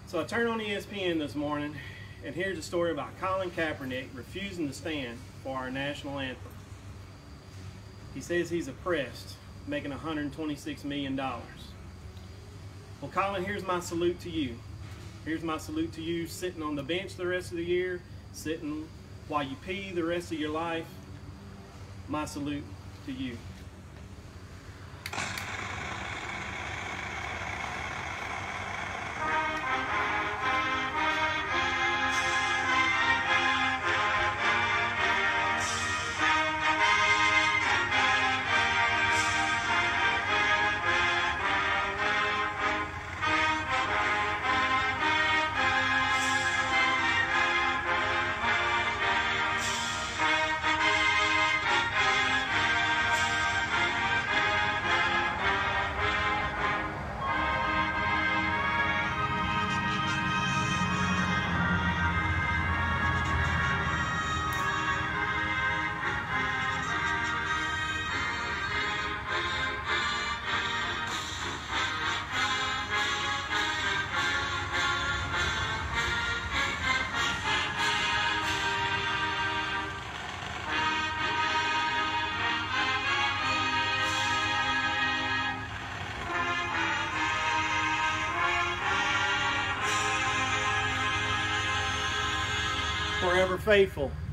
So I turned on ESPN this morning, and here's a story about Colin Kaepernick refusing to stand for our national anthem. He says he's oppressed, making $126 million. Well, Colin, here's my salute to you. Here's my salute to you sitting on the bench the rest of the year, sitting while you pee the rest of your life. My salute to you. Forever faithful.